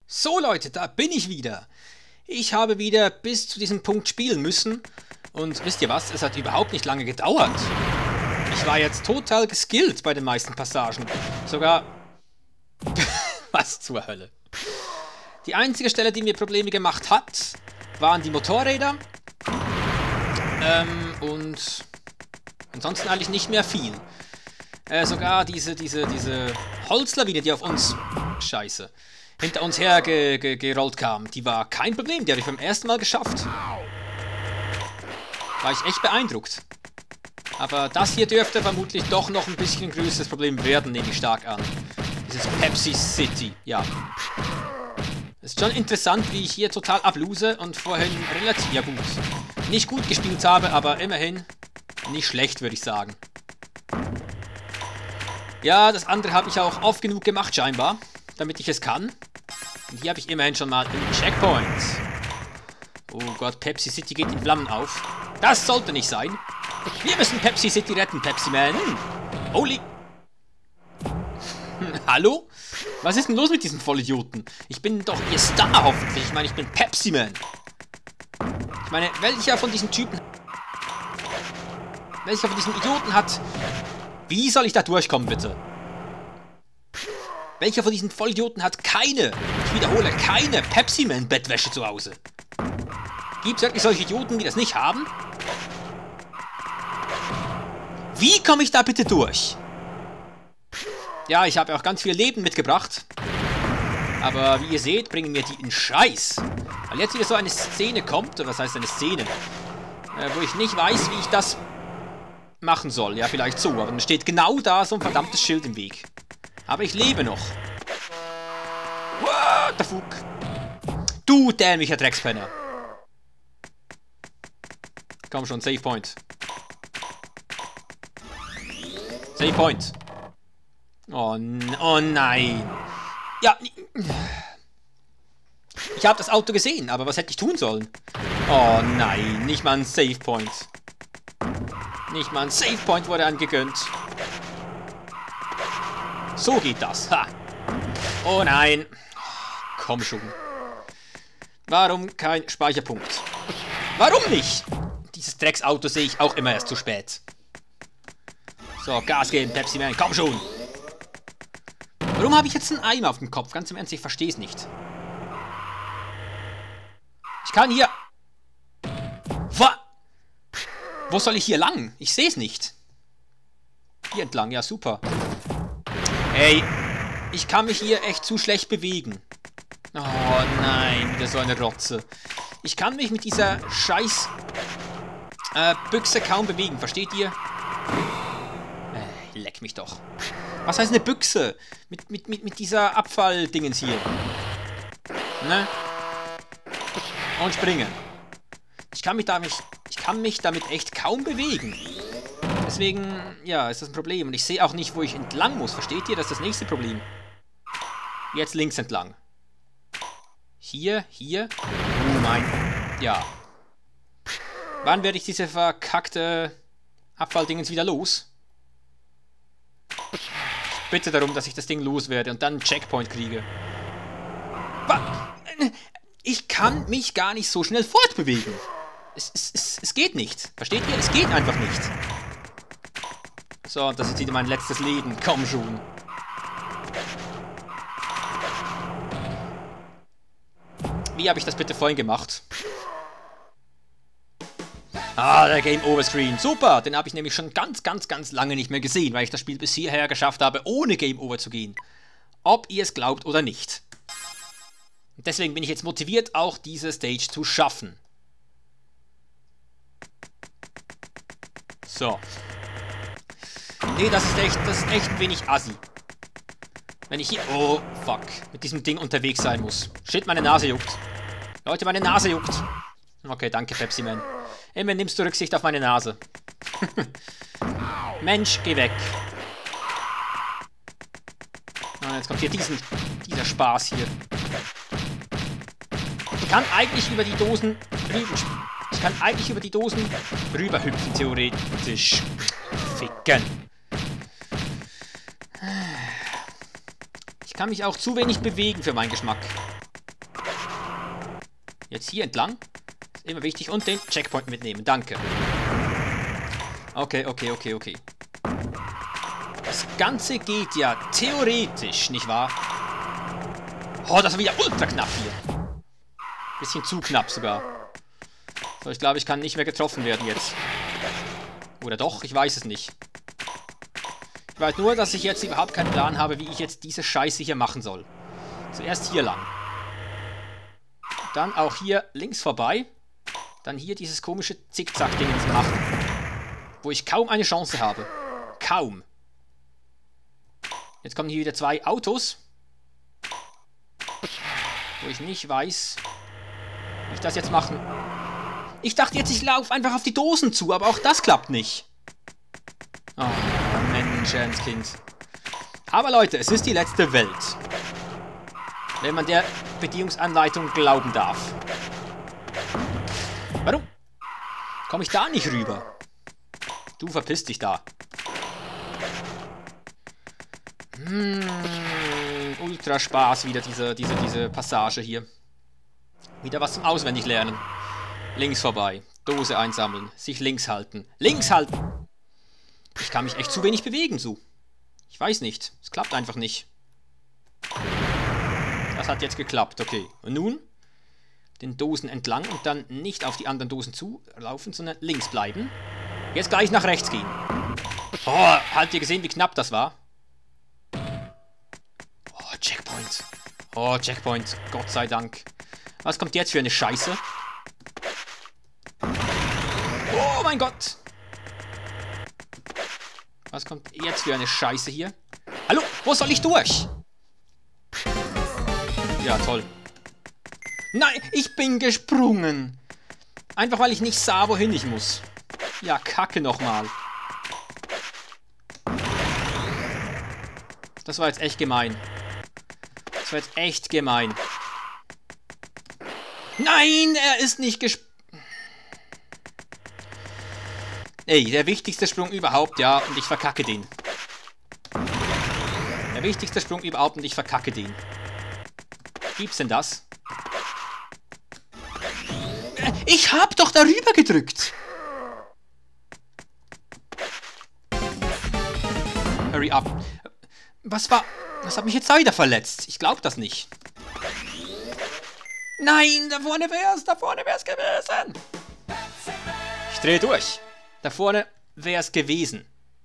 So Leute, da bin ich wieder. Ich habe wieder bis zu diesem Punkt spielen müssen. Und wisst ihr was? Es hat überhaupt nicht lange gedauert. Ich war jetzt total geskillt bei den meisten Passagen. Sogar... Was zur Hölle? Die einzige Stelle, die mir Probleme gemacht hat, waren die Motorräder. Und ansonsten eigentlich nicht mehr viel. Sogar diese Holzlawine, die auf uns... Scheiße. Hinter uns her gerollt kam. Die war kein Problem. Die habe ich beim ersten Mal geschafft. War ich echt beeindruckt. Aber das hier dürfte vermutlich doch noch ein bisschen ein größeres Problem werden, nehme ich stark an. Dieses Pepsi City. Ja. Es ist schon interessant, wie ich hier total ablose und vorhin relativ... Ja gut. Nicht gut gespielt habe, aber immerhin nicht schlecht, würde ich sagen. Ja, das andere habe ich auch oft genug gemacht, scheinbar. Damit ich es kann. Und hier habe ich immerhin schon mal einen Checkpoint. Oh Gott, Pepsi City geht in Flammen auf. Das sollte nicht sein. Wir müssen Pepsi City retten, Pepsi Man. Holy... Hallo? Was ist denn los mit diesen Vollidioten? Ich bin doch ihr Star hoffentlich. Ich meine, ich bin Pepsi Man. Ich meine, welcher von diesen Typen... Welcher von diesen Idioten hat... Wie soll ich da durchkommen, bitte? Welcher von diesen Vollidioten hat keine, ich wiederhole, keine Pepsi-Man-Bettwäsche zu Hause? Gibt es wirklich solche Idioten, die das nicht haben? Wie komme ich da bitte durch? Ja, ich habe auch ganz viel Leben mitgebracht. Aber wie ihr seht, bringen mir die in Scheiß. Weil jetzt wieder so eine Szene kommt, oder was heißt eine Szene? Wo ich nicht weiß, wie ich das machen soll. Ja, vielleicht so, aber dann steht genau da so ein verdammtes Schild im Weg. Aber ich lebe noch. What the fuck? Du dämlicher Dreckspenner. Komm schon, Save Point. Save Point. Oh nein. Ja. Ich habe das Auto gesehen, aber was hätte ich tun sollen? Oh nein, nicht mal ein Save Point. Nicht mal ein Save Point wurde angegönnt. So geht das. Ha. Oh nein. Komm schon. Warum kein Speicherpunkt? Warum nicht? Dieses Drecksauto sehe ich auch immer erst zu spät. So, Gas geben, Pepsi Man. Komm schon. Warum habe ich jetzt einen Eimer auf dem Kopf? Ganz im Ernst, ich verstehe es nicht. Ich kann hier... Wo soll ich hier lang? Ich sehe es nicht. Hier entlang, ja super. Ey, ich kann mich hier echt zu schlecht bewegen. Oh nein, wieder so eine Rotze. Ich kann mich mit dieser scheiß Büchse kaum bewegen, versteht ihr? Leck mich doch. Was heißt eine Büchse? Mit dieser Abfalldingens hier. Ne? Und springen. Ich kann mich damit echt kaum bewegen. Deswegen, ja, ist das ein Problem. Und ich sehe auch nicht, wo ich entlang muss. Versteht ihr? Das ist das nächste Problem. Jetzt links entlang. Hier. Oh nein. Ja. Wann werde ich diese verkackte Abfalldingens wieder los? Ich bitte darum, dass ich das Ding loswerde und dann einen Checkpoint kriege. Ich kann mich gar nicht so schnell fortbewegen. Es geht nicht. Versteht ihr? Es geht einfach nicht. So, und das ist wieder mein letztes Leben. Komm schon. Wie habe ich das bitte vorhin gemacht? Ah, der Game Over Screen. Super, den habe ich nämlich schon ganz lange nicht mehr gesehen, weil ich das Spiel bis hierher geschafft habe, ohne Game Over zu gehen. Ob ihr es glaubt oder nicht. Und deswegen bin ich jetzt motiviert, auch diese Stage zu schaffen. So. Nee, das ist echt ein wenig assi. Wenn ich hier... Oh, fuck. Mit diesem Ding unterwegs sein muss. Shit, meine Nase juckt. Leute, meine Nase juckt. Okay, danke, Pepsi Man. Immer nimmst du Rücksicht auf meine Nase. Mensch, geh weg. Ah, jetzt kommt hier dieser Spaß hier. Ich kann eigentlich über die Dosen rüberhüpfen, theoretisch. Ficken. Ich kann mich auch zu wenig bewegen für meinen Geschmack. Jetzt hier entlang. Ist immer wichtig. Und den Checkpoint mitnehmen. Danke. Okay, okay, okay, okay. Das Ganze geht ja theoretisch, nicht wahr? Oh, das war wieder ultra knapp hier. Bisschen zu knapp sogar. So, ich glaube, ich kann nicht mehr getroffen werden jetzt. Oder doch? Ich weiß es nicht. Ich weiß nur, dass ich jetzt überhaupt keinen Plan habe, wie ich jetzt diese Scheiße hier machen soll. Zuerst hier lang. Dann auch hier links vorbei. Dann hier dieses komische Zickzack-Ding machen. Wo ich kaum eine Chance habe. Kaum. Jetzt kommen hier wieder 2 Autos. Wo ich nicht weiß, wie ich das jetzt machen. Ich dachte jetzt, ich laufe einfach auf die Dosen zu, aber auch das klappt nicht. Oh, Menschenskind. Aber Leute, es ist die letzte Welt. Wenn man der Bedienungsanleitung glauben darf. Warum komme ich da nicht rüber? Du verpiss dich da. Ultra Spaß wieder diese Passage hier. Wieder was zum Auswendiglernen. Links vorbei. Dose einsammeln. Sich links halten. Links halten! Ich kann mich echt zu wenig bewegen, so. Ich weiß nicht. Es klappt einfach nicht. Das hat jetzt geklappt, okay. Und nun? Den Dosen entlang und dann nicht auf die anderen Dosen zulaufen, sondern links bleiben. Jetzt gleich nach rechts gehen. Oh, habt ihr gesehen, wie knapp das war? Oh, Checkpoint. Oh, Checkpoint. Gott sei Dank. Was kommt jetzt für eine Scheiße? Oh mein Gott. Was kommt jetzt für eine Scheiße hier? Hallo, wo soll ich durch? Ja, toll. Nein, ich bin gesprungen. Einfach, weil ich nicht sah, wohin ich muss. Ja, Kacke nochmal. Das war jetzt echt gemein. Das war jetzt echt gemein. Nein, er ist nicht gesprungen. Ey, der wichtigste Sprung überhaupt, ja, und ich verkacke den. Der wichtigste Sprung überhaupt und ich verkacke den. Gibt's denn das? Ich hab doch darüber gedrückt! Hurry up. Was hat mich jetzt da wieder verletzt? Ich glaub das nicht. Nein, da vorne wär's gewesen! Ich drehe durch. Da vorne wäre es gewesen.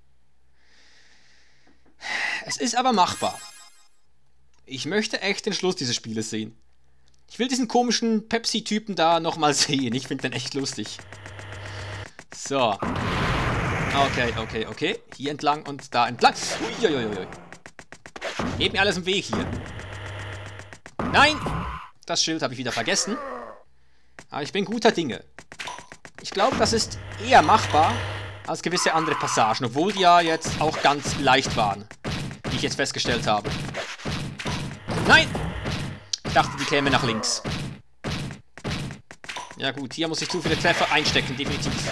Es ist aber machbar. Ich möchte echt den Schluss dieses Spieles sehen. Ich will diesen komischen Pepsi-Typen da nochmal sehen. Ich finde den echt lustig. So. Okay. Hier entlang und da entlang. Uiuiuiui. Geht mir alles im Weg hier. Nein! Das Schild habe ich wieder vergessen. Aber ich bin guter Dinge. Ich glaube, das ist eher machbar als gewisse andere Passagen, obwohl die ja jetzt auch ganz leicht waren, die ich jetzt festgestellt habe. Nein! Ich dachte, die käme nach links. Ja gut, hier muss ich zu viele Treffer einstecken, definitiv.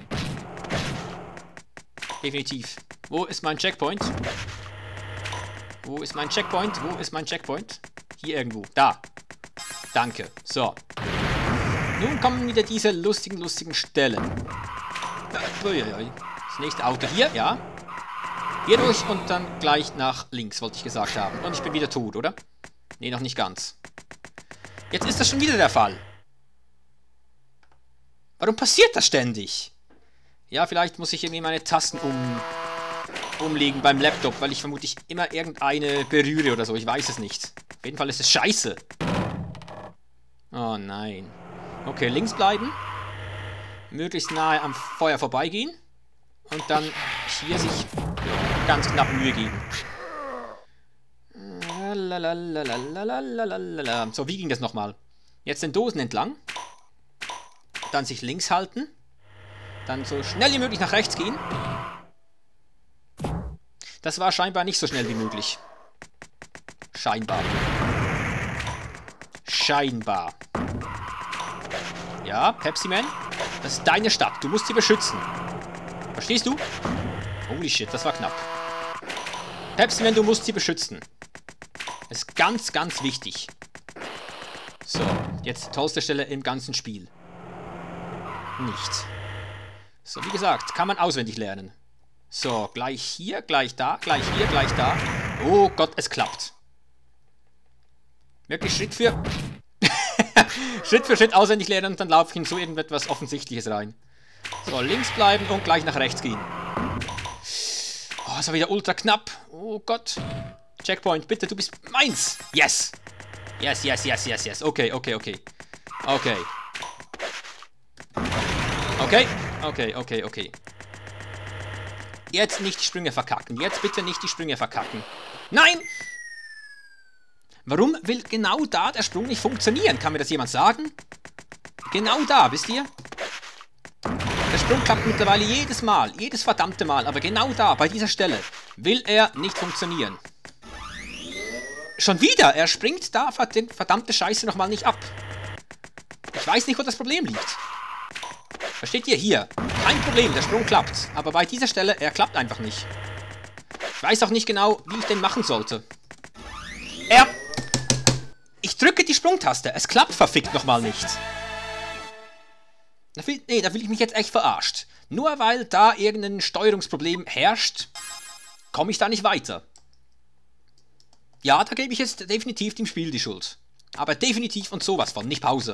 Definitiv. Wo ist mein Checkpoint? Wo ist mein Checkpoint? Wo ist mein Checkpoint? Hier irgendwo. Da. Danke. So. Nun kommen wieder diese lustigen Stellen. Das nächste Auto hier, ja. Hier durch und dann gleich nach links, wollte ich gesagt haben. Und ich bin wieder tot, oder? Nee, noch nicht ganz. Jetzt ist das schon wieder der Fall. Warum passiert das ständig? Ja, vielleicht muss ich irgendwie meine Tasten umlegen beim Laptop, weil ich vermutlich immer irgendeine berühre oder so. Ich weiß es nicht. Auf jeden Fall ist es scheiße. Oh nein. Okay, links bleiben. Möglichst nahe am Feuer vorbeigehen. Und dann hier sich ganz knapp Mühe geben. So, wie ging das nochmal? Jetzt den Dosen entlang. Dann sich links halten. Dann so schnell wie möglich nach rechts gehen. Das war scheinbar nicht so schnell wie möglich. Scheinbar. Scheinbar. Ja, Pepsi Man, das ist deine Stadt. Du musst sie beschützen. Verstehst du? Holy shit, das war knapp. Pepsi Man, du musst sie beschützen. Das ist ganz wichtig. So, jetzt die tollste Stelle im ganzen Spiel. Nicht. So, wie gesagt, kann man auswendig lernen. So, gleich hier, gleich da, gleich hier, gleich da. Oh Gott, es klappt. Wirklich Schritt für Schritt auswendig lernen und dann laufe ich in so irgendetwas Offensichtliches rein. So, links bleiben und gleich nach rechts gehen. Oh, ist aber wieder ultra knapp. Oh Gott. Checkpoint, bitte, du bist meins. Yes. Yes, yes, yes, yes, yes. Okay, okay, okay. Okay. Okay, okay, okay, okay. Jetzt nicht die Sprünge verkacken. Jetzt bitte nicht die Sprünge verkacken. Nein! Warum will genau da der Sprung nicht funktionieren? Kann mir das jemand sagen? Genau da, wisst ihr? Der Sprung klappt mittlerweile jedes Mal. Jedes verdammte Mal. Aber genau da, bei dieser Stelle, will er nicht funktionieren. Schon wieder! Er springt da verdammte Scheiße nochmal nicht ab. Ich weiß nicht, wo das Problem liegt. Versteht ihr? Hier. Kein Problem, der Sprung klappt. Aber bei dieser Stelle, er klappt einfach nicht. Ich weiß auch nicht genau, wie ich den machen sollte. Ich drücke die Sprungtaste. Es klappt verfickt nochmal nicht. Da will ich mich jetzt echt verarscht. Nur weil da irgendein Steuerungsproblem herrscht, komme ich da nicht weiter. Ja, da gebe ich jetzt definitiv dem Spiel die Schuld. Aber definitiv und sowas von, nicht Pause.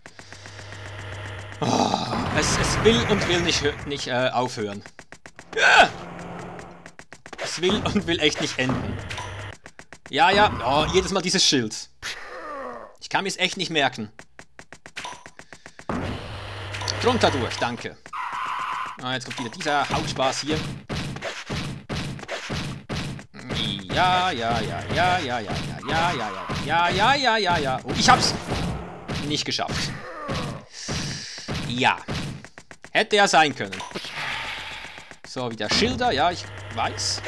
Oh, es will und will nicht aufhören. Es will und will echt nicht enden. Ja, ja, oh, jedes Mal dieses Schild. Ich kann mir es echt nicht merken. Drunter durch, danke. Ah, jetzt kommt wieder dieser Hautspaß hier. Ja, ja, ja, ja, ja, ja, ja, ja, ja, ja, ja, ja, ja. Oh, ich hab's nicht geschafft. Ja. Hätte ja sein können. So, wieder Schilder, ja, ich weiß.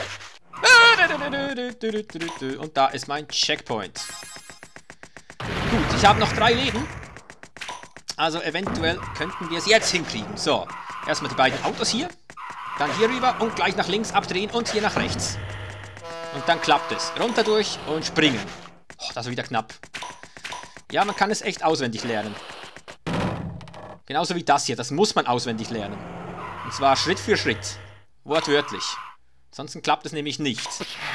Und da ist mein Checkpoint. Gut, ich habe noch 3 Leben. Also eventuell könnten wir es jetzt hinkriegen. So, erstmal die beiden Autos hier. Dann hier rüber und gleich nach links abdrehen und hier nach rechts. Und dann klappt es. Runter durch und springen. Oh, das ist wieder knapp. Ja, man kann es echt auswendig lernen. Genauso wie das hier. Das muss man auswendig lernen. Und zwar Schritt für Schritt. Wortwörtlich. Ansonsten klappt es nämlich nicht.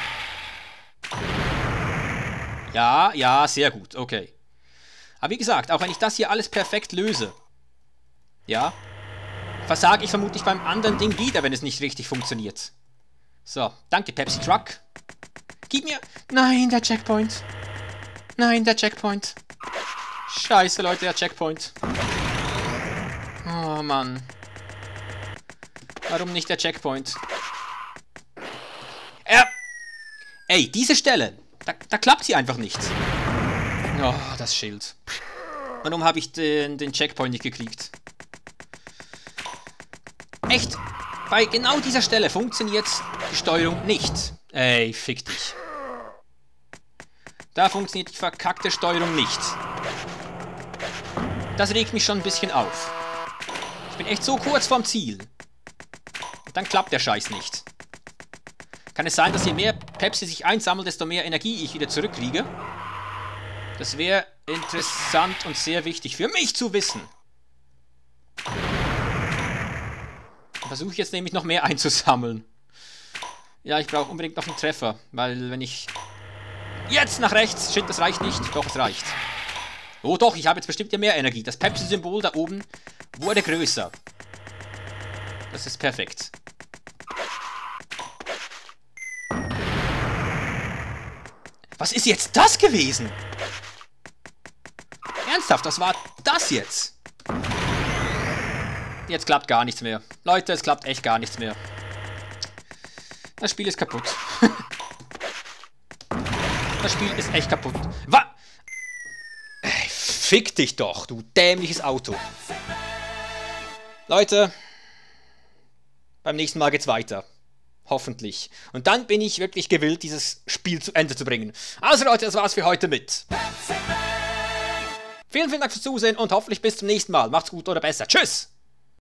Ja, ja, sehr gut. Okay. Aber wie gesagt, auch wenn ich das hier alles perfekt löse, ja, versage ich vermutlich beim anderen Ding wieder, wenn es nicht richtig funktioniert. So, danke Pepsi Truck. Gib mir... Nein, der Checkpoint. Nein, der Checkpoint. Scheiße, Leute, der Checkpoint. Oh, Mann. Warum nicht der Checkpoint? Ey, diese Stelle, da klappt sie einfach nicht. Oh, das Schild. Warum habe ich den Checkpoint nicht gekriegt? Echt, bei genau dieser Stelle funktioniert die Steuerung nicht. Ey, fick dich. Da funktioniert die verkackte Steuerung nicht. Das regt mich schon ein bisschen auf. Ich bin echt so kurz vorm Ziel. Und dann klappt der Scheiß nicht. Kann es sein, dass je mehr Pepsi sich einsammelt, desto mehr Energie ich wieder zurückkriege? Das wäre interessant und sehr wichtig für mich zu wissen. Versuche ich jetzt nämlich noch mehr einzusammeln. Ja, ich brauche unbedingt noch einen Treffer, weil wenn ich... Jetzt nach rechts! Shit, das reicht nicht. Doch, es reicht. Oh doch, ich habe jetzt bestimmt ja mehr Energie. Das Pepsi-Symbol da oben wurde größer. Das ist perfekt. Was ist jetzt das gewesen? Ernsthaft, was war das jetzt? Jetzt klappt gar nichts mehr. Leute, es klappt echt gar nichts mehr. Das Spiel ist kaputt. Das Spiel ist echt kaputt. Ey, fick dich doch, du dämliches Auto. Leute, beim nächsten Mal geht's weiter. Hoffentlich. Und dann bin ich wirklich gewillt, dieses Spiel zu Ende zu bringen. Also Leute, das war's für heute mit. Vielen Dank fürs Zusehen und hoffentlich bis zum nächsten Mal. Macht's gut oder besser. Tschüss!